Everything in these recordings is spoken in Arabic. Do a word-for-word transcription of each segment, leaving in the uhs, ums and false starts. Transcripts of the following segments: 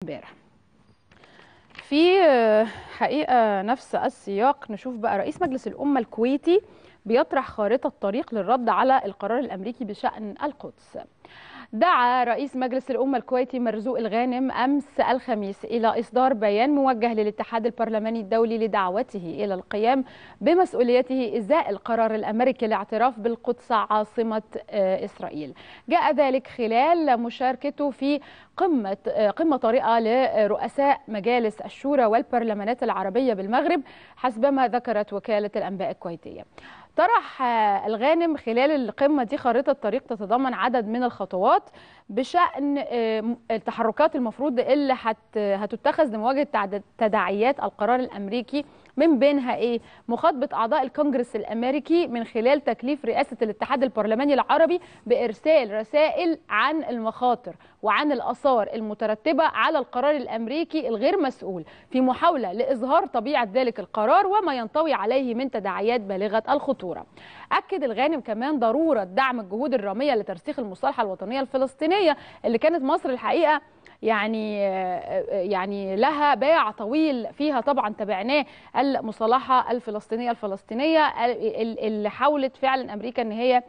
امبارح. في حقيقة نفس السياق نشوف بقى رئيس مجلس الأمة الكويتي بيطرح خارطة طريق للرد على القرار الأمريكي بشأن القدس. دعا رئيس مجلس الأمة الكويتي مرزوق الغانم أمس الخميس إلى إصدار بيان موجه للاتحاد البرلماني الدولي لدعوته إلى القيام بمسؤوليته إزاء القرار الأمريكي لاعتراف بالقدس عاصمة إسرائيل. جاء ذلك خلال مشاركته في قمة قمة طارئة لرؤساء مجالس الشورى والبرلمانات العربية بالمغرب حسبما ذكرت وكالة الأنباء الكويتية. طرح الغانم خلال القمة دي خارطة طريق تتضمن عدد من الخطوات بشأن التحركات المفروض اللي هتتخذ لمواجهة تداعيات القرار الأمريكي، من بينها إيه؟ مخاطبة أعضاء الكونجرس الأمريكي من خلال تكليف رئاسة الاتحاد البرلماني العربي بإرسال رسائل عن المخاطر وعن الآثار المترتبة على القرار الأمريكي الغير مسؤول في محاولة لإظهار طبيعة ذلك القرار وما ينطوي عليه من تداعيات بالغة الخطورة. أكد الغانم كمان ضرورة دعم الجهود الرامية لترسيخ المصالحة الوطنية الفلسطينية اللي كانت مصر الحقيقة يعني يعني لها باع طويل فيها، طبعا تابعناه المصالحة الفلسطينية الفلسطينية اللي حاولت فعلا أمريكا أن هي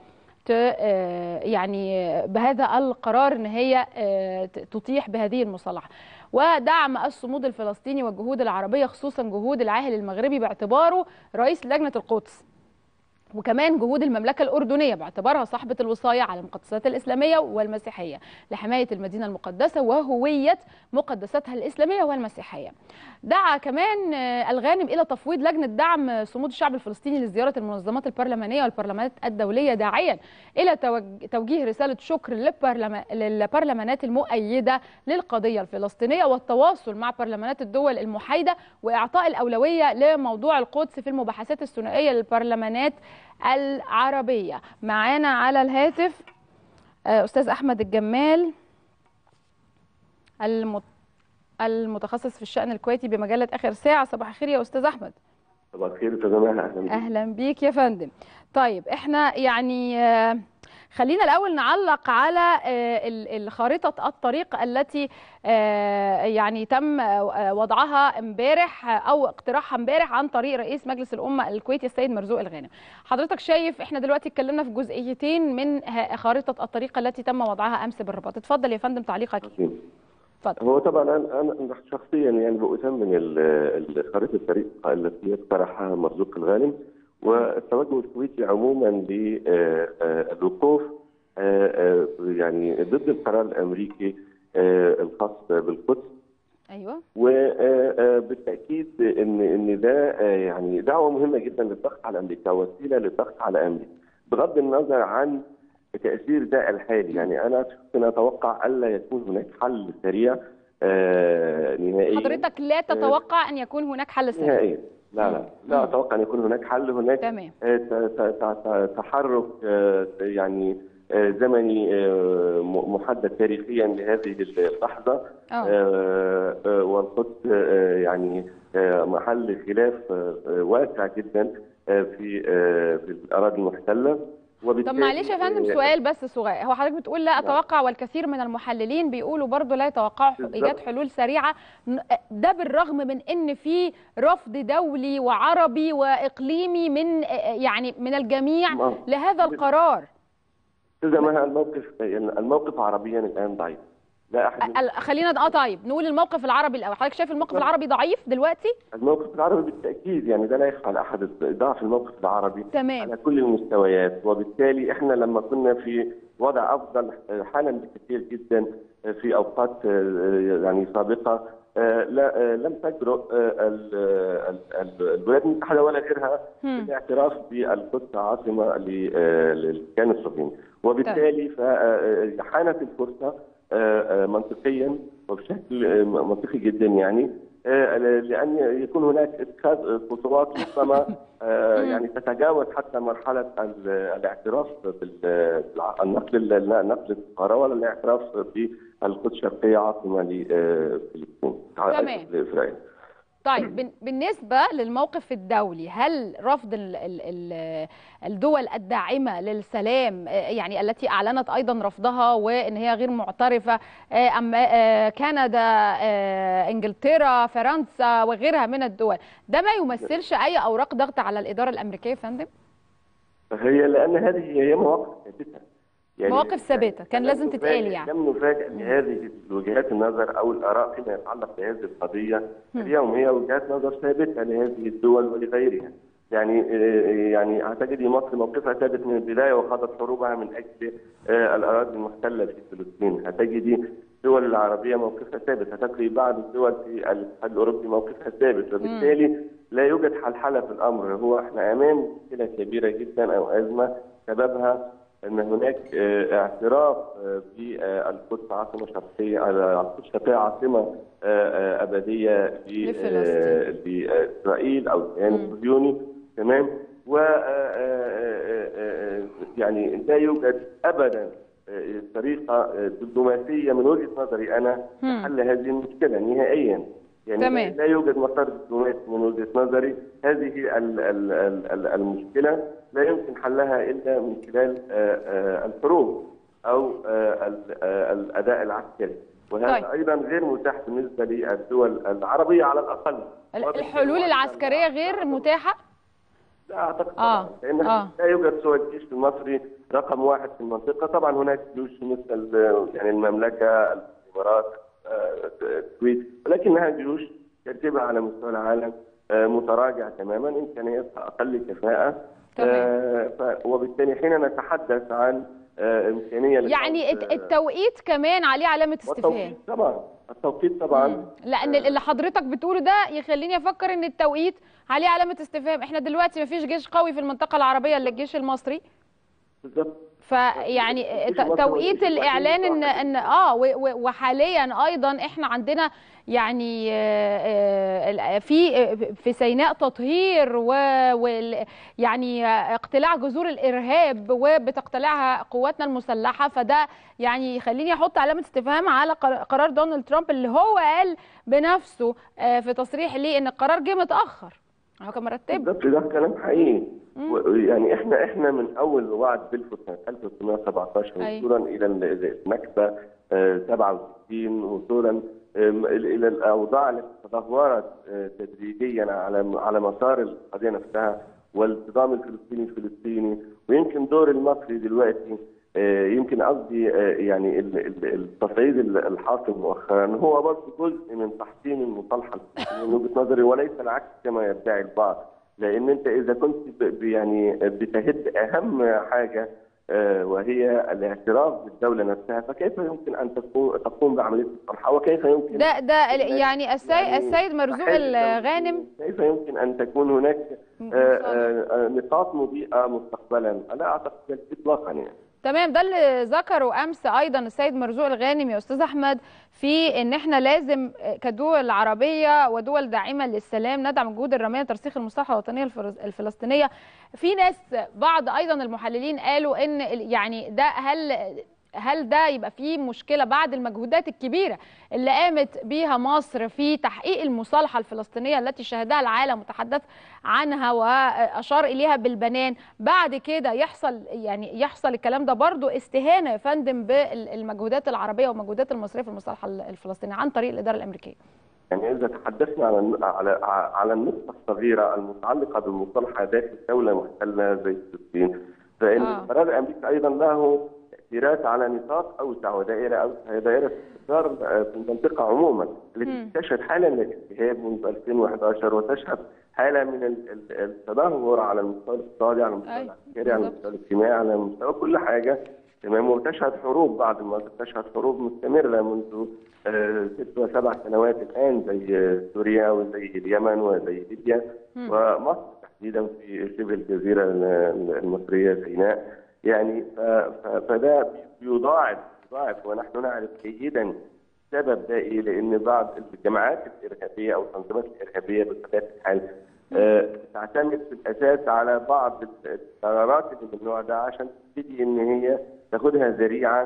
يعني بهذا القرار أن هي تطيح بهذه المصالحة، ودعم الصمود الفلسطيني والجهود العربية خصوصا جهود العاهل المغربي باعتباره رئيس لجنة القدس، وكمان جهود المملكة الأردنية باعتبارها صاحبة الوصاية على المقدسات الإسلامية والمسيحية لحماية المدينة المقدسة وهوية مقدساتها الإسلامية والمسيحية. دعا كمان الغانم إلى تفويض لجنة دعم صمود الشعب الفلسطيني لزيارة المنظمات البرلمانية والبرلمانات الدولية، داعيا إلى توجيه رسالة شكر للبرلمانات المؤيدة للقضية الفلسطينية والتواصل مع برلمانات الدول المحايدة وإعطاء الأولوية لموضوع القدس في المباحثات الثنائية للبرلمانات العربية. معانا على الهاتف أستاذ أحمد الجمال المتخصص في الشأن الكويتي بمجلة آخر ساعة. صباح الخير يا أستاذ أحمد. صباح الخير يا فندم. أهلا, أهلا بيك يا فندم. طيب احنا يعني خلينا الأول نعلق على خارطة الطريق التي يعني تم وضعها امبارح أو اقتراحها امبارح عن طريق رئيس مجلس الأمة الكويتي السيد مرزوق الغانم. حضرتك شايف احنا دلوقتي اتكلمنا في جزئيتين من خارطة الطريق التي تم وضعها أمس بالرباط. اتفضل يا فندم تعليقك. اتفضل. هو طبعا انا انا شخصيا يعني بؤتمن خريطه الطريق التي اقترحها مرزوق الغانم والتوجه الكويتي عموما للوقوف يعني ضد القرار الامريكي الخاص بالقدس. ايوه. وبالتاكيد ان ان ده يعني دعوه مهمه جدا للضغط على امريكا، وسيله للضغط على امريكا بغض النظر عن تأثير ده الحالي. يعني أنا أتوقع ألا يكون هناك حل سريع آه نهائيا. حضرتك لا تتوقع أن يكون هناك حل سريع نهائيا؟ لا لا لا أتوقع أن يكون هناك حل. هناك تمام. آه تحرك آه يعني آه زمني آه محدد تاريخيا لهذه اللحظة. آه آه والقدس آه يعني آه محل خلاف آه واسع جدا آه في آه في الأراضي المحتلة. طب معلش يا فندم سؤال بس صغير، هو حضرتك بتقول لا اتوقع والكثير من المحللين بيقولوا برضو لا يتوقعوا ايجاد حلول سريعه، ده بالرغم من ان في رفض دولي وعربي واقليمي من يعني من الجميع لهذا القرار. استاذه مها الموقف الموقف عربيا الان ضعيف. لا احد خلينا اه طيب نقول الموقف العربي الاول. حضرتك شايف الموقف العربي ضعيف دلوقتي؟ الموقف العربي بالتاكيد يعني ده لا يخفى على احد، ضعف الموقف العربي تمام. على كل المستويات، وبالتالي احنا لما كنا في وضع افضل حالا بكثير جدا في اوقات يعني سابقه لا لم تجرؤ الولايات المتحده ولا غيرها بالاعتراف بالقدس عاصمه للكيان الصهيوني، وبالتالي فحانت الفرصه منطقيا وبشكل منطقي جدا يعني لان يكون هناك اتخاذ خطوات ربما يعني تتجاوز حتى مرحله الاعتراف بالنقل نقل القرار ولا الاعتراف بالقدس الشرقيه عاصمه لفلسطين. تمام. لاسرائيل. طيب بالنسبة للموقف الدولي، هل رفض ال ال ال الدول الداعمة للسلام يعني التي أعلنت أيضا رفضها وإن هي غير معترفة، أما كندا، إنجلترا، فرنسا وغيرها من الدول، ده ما يمثلش أي أوراق ضغط على الإدارة الأمريكية يا فندم؟ هي لأن هذه هي مواقف ثابتة، يعني مواقف ثابته كان لازم تتقال. يعني لم نفاجئ بهذه وجهات النظر او الاراء فيما يتعلق بهذه القضيه. اليوم هي وجهات نظر ثابته لهذه الدول ولغيرها. يعني يعني اعتقد مصر موقفها ثابت من البدايه وخاضت حروبها من اجل الاراضي المحتله في فلسطين. هتجدي الدول العربيه موقفها ثابت، هتجري بعض الدول في الاتحاد الاوروبي موقفها ثابت، وبالتالي لا يوجد حلحله في الامر. هو احنا امام مشكله كبيره جدا او ازمه سببها ان هناك اعتراف بالقدس عاصمه شرقيه، القدس الشرقيه عاصمه ابديه لاسرائيل او الكيان الصهيوني، تمام؟ و يعني لا يوجد ابدا طريقه دبلوماسيه من وجهه نظري انا لحل هذه المشكله نهائيا. يعني تمام. لا يوجد مسار دبلوماسي من وجهه نظري. هذه المشكله لا يمكن حلها الا من خلال الحروب او الاداء العسكري، وهذا طيب. ايضا غير متاح بالنسبه للدول العربيه على الاقل. الحلول العسكريه غير متاحه؟ لا اعتقد آه. لان آه. لا يوجد سوى الجيش المصري رقم واحد في المنطقه. طبعا هناك جيوش مثل يعني المملكه، الامارات، الكويت، ولكنها جيوش ترتيبها على مستوى العالم متراجع تماما، امكانياتها اقل كفاءه. آه وبالتالي حين نتحدث عن آه امكانيه يعني التوقيت كمان عليه علامه استفهام. التوقيت طبعا، التوقيت طبعا مم. لان آه اللي حضرتك بتقوله ده يخليني افكر ان التوقيت عليه علامه استفهام. احنا دلوقتي ما فيش جيش قوي في المنطقه العربيه الا الجيش المصري. بالظبط. فيعني توقيت الاعلان ان ان اه وحاليا ايضا احنا عندنا يعني في في سيناء تطهير ويعني اقتلاع جذور الارهاب وبتقتلعها قواتنا المسلحه. فده يعني يخليني احط علامه استفهام على قرار دونالد ترامب اللي هو قال بنفسه في تصريح ليه ان القرار جه متاخر. هو كان مرتب. بالظبط، ده كلام حقيقي. يعني احنا احنا من اول وعد بلفور سنه ألف وتسعمائة وسبعة عشر وصولا الى النكبه سبعة وستين، وصولا الى الاوضاع التي تدهورت تدريجيا على على مسار القضيه نفسها والانتظام الفلسطيني الفلسطيني. ويمكن دور المصري دلوقتي يمكن قصدي يعني التصعيد الحاصل مؤخرا هو برضه جزء من تحسين المصالحه الفلسطينيه من وجهه نظري، وليس العكس كما يدعي البعض. لان انت اذا كنت يعني بتهد اهم حاجه وهي الاعتراف بالدوله نفسها، فكيف يمكن ان تقوم بعمليه الصلح؟ وكيف يمكن ده ده يعني السيد يعني السيد مرزوق الغانم كيف يمكن ان تكون هناك نقاط مضيئه مستقبلا؟ لا اعتقد اطلاقا يعني. تمام. ده اللي ذكره امس ايضا السيد مرزوق الغانم يا استاذ احمد، في ان احنا لازم كدول عربيه ودول داعمه للسلام ندعم الجهود الراميه لترسيخ المصالحه الوطنيه الفلسطينيه. في ناس بعض ايضا المحللين قالوا ان يعني ده هل هل ده يبقى فيه مشكله بعد المجهودات الكبيره اللي قامت بيها مصر في تحقيق المصالحه الفلسطينيه التي شهدها العالم وتحدث عنها واشار اليها بالبنان، بعد كده يحصل يعني يحصل الكلام ده برضو استهانه يا فندم بالمجهودات العربيه والمجهودات المصريه في المصالحه الفلسطينيه عن طريق الاداره الامريكيه؟ يعني اذا تحدثنا على على على النقطه الصغيره المتعلقه بالمصالحه داخل دوله محتله زي فلسطين، فان آه. القرار الامريكي ايضا له تأثيرات على نطاق اوسع ودائره اوسع دائره استقرار في المنطقه عموما التي تشهد حاله من الالتهاب منذ ألفين وأحد عشر وتشهد حاله من التدهور على المستوى الاقتصادي، على المستوى العسكري، على المستوى الاجتماعي، على مستوى كل حاجه، تمام؟ وتشهد حروب بعد ما تشهد حروب مستمره منذ ست وسبع سنوات الان زي سوريا وزي اليمن وزي ليبيا ومصر تحديدا في شبه الجزيره المصريه سيناء. يعني فده بيضاعف بيضاعف ونحن نعرف جيدا سبب ده ايه، لان بعض الجماعات الارهابيه او التنظيمات الارهابيه بطبيعه الحال آه تعتمد في الاساس على بعض القرارات اللي من النوع ده عشان تبتدي ان هي تاخدها ذريعه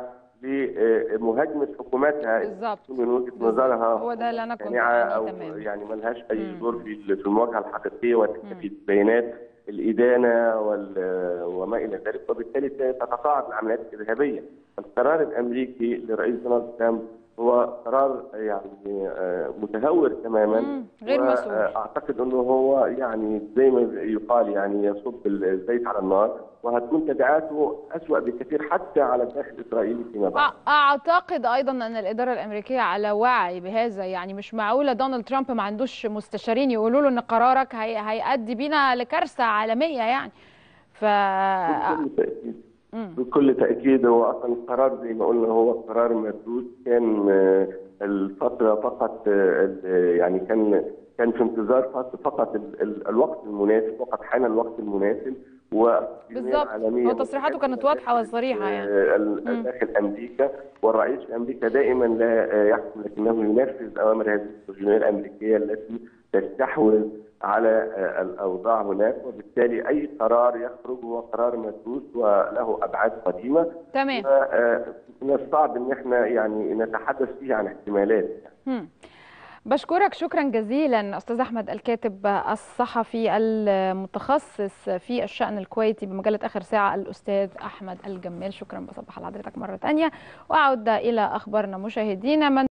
لمهاجمه حكوماتها بالظبط من وجهه نظرها هو ده اللي انا كنت او تمام. يعني ما لهاش اي دور في في المواجهه الحقيقيه وتكتفي ببيانات الادانه وما الى ذلك، وبالتالي تتصاعد العمليات الارهابيه. القرار الامريكي لرئيس دونالد ترامب هو قرار يعني متهور تماما، غير مسؤول. اعتقد انه هو يعني زي ما يقال يعني يصب الزيت على النار، وهتكون تبعاته اسوأ بكثير حتى على الداخل الاسرائيلي فيما بعد. اعتقد ايضا ان الاداره الامريكيه على وعي بهذا، يعني مش معقوله دونالد ترامب ما عندوش مستشارين يقولوا له ان قرارك هي... هيؤدي بينا لكارثه عالميه يعني. ف بكل تاكيد بكل تاكيد هو اصلا القرار زي ما قلنا هو قرار مدروس، كان الفتره فقط يعني كان كان في انتظار فقط الوقت المناسب، وقد حان الوقت المناسب. بالظبط، هو تصريحاته كانت واضحه وصريحه يعني داخل امريكا، والرئيس في امريكا دائما لا يحكم لكنه ينفذ اوامر هذه السجنيه الامريكيه التي تستحوذ على الاوضاع هناك، وبالتالي اي قرار يخرج هو قرار مدروس وله ابعاد قديمه. تمام. من الصعب ان احنا يعني نتحدث فيه عن احتمالات. هم. بشكرك شكرا جزيلا استاذ احمد الكاتب الصحفي المتخصص في الشأن الكويتي بمجله اخر ساعه الاستاذ احمد الجمال. شكرا، بصبح على حضرتك مره ثانيه واعود الى اخبارنا مشاهدينا. من